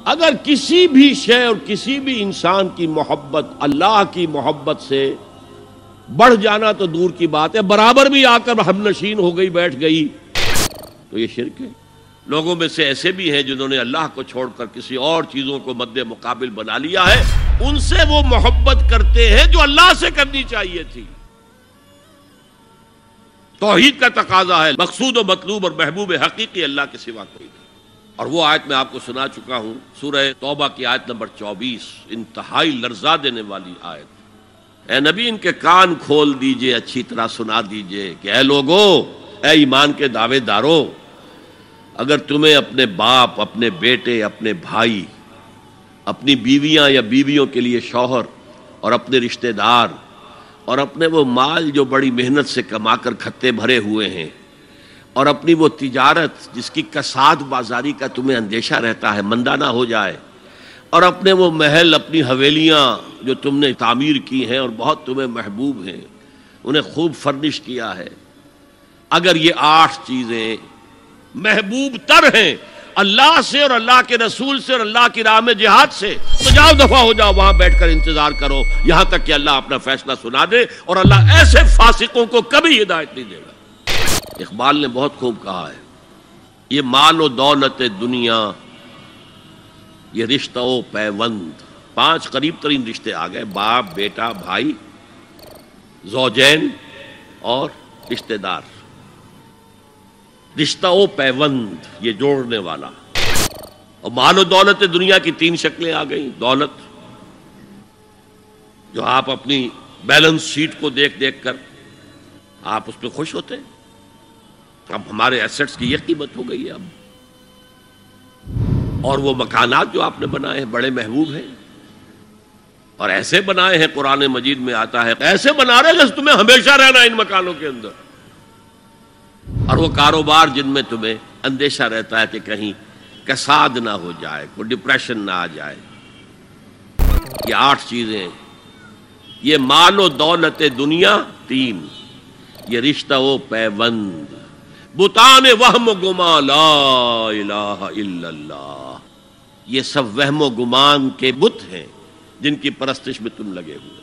اگر کسی بھی شے اور کسی بھی انسان کی محبت اللہ کی محبت سے بڑھ جانا تو دور کی بات ہے، برابر بھی آ کر ہم نشین ہو گئی، بیٹھ گئی، تو یہ شرک ہے۔ لوگوں میں سے ایسے بھی ہیں جنہوں نے اللہ کو چھوڑ کر کسی اور چیزوں کو مد مقابل بنا لیا ہے، ان سے وہ محبت کرتے ہیں جو اللہ سے کرنی چاہیے تھی۔ توحید کا تقاضا ہے مقصود و مطلوب اور محبوب حقیقی اللہ کے سوا کوئی نہیں۔ اور وہ آیت میں آپ کو سنا چکا ہوں، سورہ توبہ کی آیت نمبر 24، انتہائی لرزا دینے والی آیت۔ اے نبی ان کے کان کھول دیجئے، اچھی طرح سنا دیجئے کہ اے لوگو، اے ایمان کے دعوے دارو، اگر تمہیں اپنے باپ، اپنے بیٹے، اپنے بھائی، اپنی بیویاں یا بیویوں کے لیے شوہر اور اپنے رشتہ دار اور اپنے وہ مال جو بڑی محنت سے کما کر کھتے بھرے ہوئے ہیں اور اپنی وہ تجارت جس کی کساد بازاری کا تمہیں اندیشہ رہتا ہے مندہ نہ ہو جائے، اور اپنے وہ محل، اپنی حویلیاں جو تم نے تعمیر کی ہیں اور بہت تمہیں محبوب ہیں، انہیں خوب فرنش کیا ہے، اگر یہ 8 چیزیں محبوب تر ہیں اللہ سے اور اللہ کے رسول سے اور اللہ کی راہ میں جہاد سے، تو جاؤ دفع ہو جاؤ، وہاں بیٹھ کر انتظار کرو یہاں تک کہ اللہ اپنا فیصلہ سنا دے، اور اللہ ایسے فاسقوں کو کبھی ہدایت نہیں دے گا۔ اقبال نے بہت خوب کہا ہے، یہ مال و دولت دنیا، یہ رشتہ و پیوند، 5 قریب ترین رشتے آ گئے، باپ، بیٹا، بھائی، زوجین اور رشتہ دار۔ رشتہ و پیوند یہ جوڑنے والا، اور مال و دولت دنیا کی 3 شکلیں آ گئیں۔ دولت جو آپ اپنی بیلنس شیٹ کو دیکھ دیکھ کر آپ اس پہ خوش ہوتے ہیں، اب ہمارے ایسٹس کی یہ قیمت ہو گئی ہے اب، اور وہ مکانات جو آپ نے بنائے ہیں بڑے محبوب ہیں، اور ایسے بنائے ہیں، قرآن مجید میں آتا ہے ایسے بنا رہے ہیں کہ تمہیں ہمیشہ رہنا ہے ان مکانوں کے اندر، اور وہ کاروبار جن میں تمہیں اندیشہ رہتا ہے کہ کہیں کساد نہ ہو جائے، کوئی ڈپریشن نہ آ جائے۔ یہ 8 چیزیں، یہ مال و دولت دنیا 3، یہ رشتہ و پیوند، بتان وہم و گمان لا الہ الا اللہ، یہ سب وہم و گمان کے بت ہیں جن کی پرستش میں تم لگے ہوئے،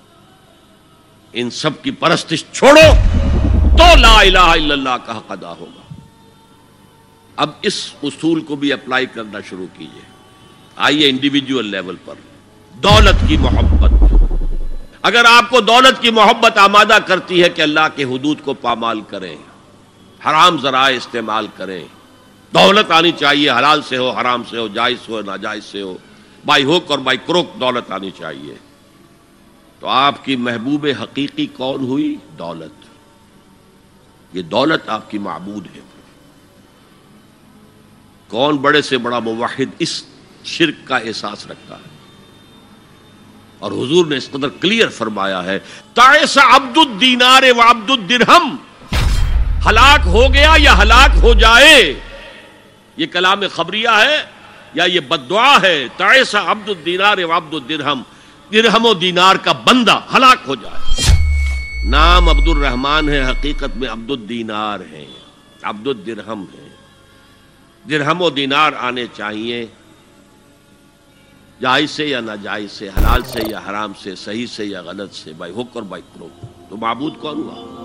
ان سب کی پرستش چھوڑو تو لا الہ الا اللہ کا حق ادا ہوگا۔ اب اس اصول کو بھی اپلائی کرنا شروع کیجئے۔ آئیے انڈیویجول لیول پر، دولت کی محبت، اگر آپ کو دولت کی محبت آمادہ کرتی ہے کہ اللہ کے حدود کو پامال کریں، حرام ذرائع استعمال کریں، دولت آنی چاہیے، حلال سے ہو، حرام سے ہو، جائز سے ہو، ناجائز سے ہو، بائی ہوک اور بائی کروک دولت آنی چاہیے، تو آپ کی محبوب حقیقی کون ہوئی؟ دولت۔ یہ دولت آپ کی معبود ہے۔ کون بڑے سے بڑا موحد اس شرک کا احساس رکھتا ہے؟ اور حضور نے اس قدر کلیئر فرمایا ہے، تعس عبد الدینار و عبد الدرہم، ہلاک ہو گیا یا ہلاک ہو جائے، یہ کلام خبریہ ہے یا یہ بد دعا ہے؟ تعس عبد الدینار و عبد الدرہم، درہم و دینار کا بندہ ہلاک ہو جائے۔ نام عبد الرحمن ہے، حقیقت میں عبد الدینار ہے، عبد الدرہم ہے۔ درہم و دینار آنے چاہیے، جائز سے یا ناجائز سے، حلال سے یا حرام سے، صحیح سے یا غلط سے، بائی حق اور بائی کروک، تو معبود کون ہوا؟